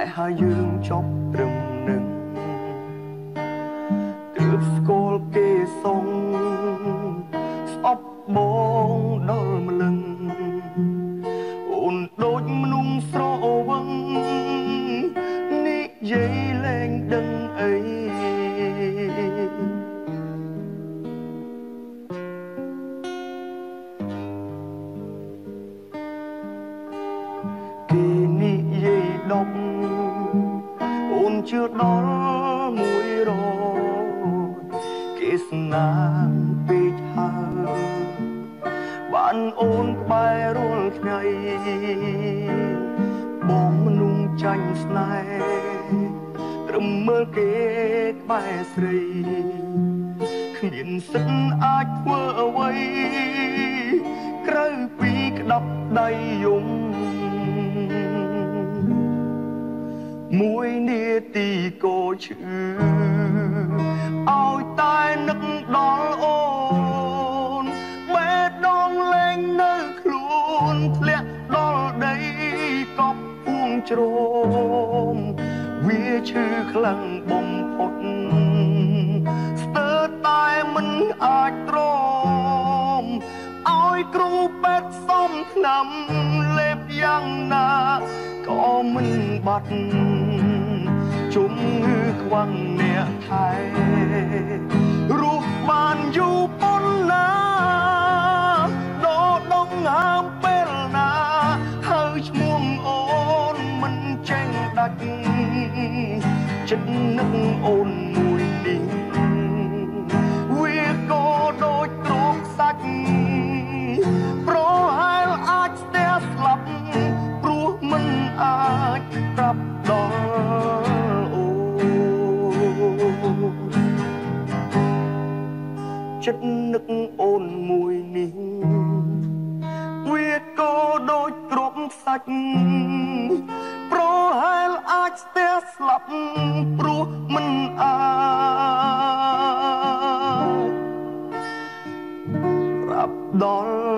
ហើយយើងចប់ត្រឹមនឹងទើបស្គាល់គេសងស្អប់បងដល់ម្លឹងអូនដូចមនុស្សស្រវឹងនិយាយលែងដឹងអីគេនិយាយដប់អូនជឿដល់100គេស្នាមពេកហើយបានអូនក្បែររាល់ថ្ងៃបងមនុស្សចាញ់ស្នេហ៍ត្រឹមមើលគេក្បែរស្រីគ្មានសិទ្ធអាចធ្វើអ្វីក្រៅពីក្តាប់ដៃយំមួយនាទីក៏ឈឺឲ្យតែនឹកដល់អូនបេះដូងលែងនៅខ្លួនធ្លាក់ដល់ដីកប់ពួងជ្រោមវាឈឺខ្លាំងបំផុតស្ទើរតែមិនអាចទ្រាំឲ្យគ្រូពេទ្យសំថ្នាំលេបយ៉ាងណាក៏មិនបាត់ជំងឺខ្វាំងអ្នកថែរស់បានយូរប៉ុណ្ណាដល់ដងហើមពេលណាហើយឈ្មោះអូនមិនចេញដាច់ចិត្តនឹកអូនមួយនេះវាក៏ដូចទ្រង់សាច់ប្រហែលអាចស្ទះស្លាប់ព្រោះមិនអាចប្រាប់ដល់អូចិត្តនឹកអូនមួយនេះវាក៏ដូចទ្រង់សាច់ប្រហែលអាចស្ទះស្លាប់ព្រោះមិនអាចប្រាប់ដល់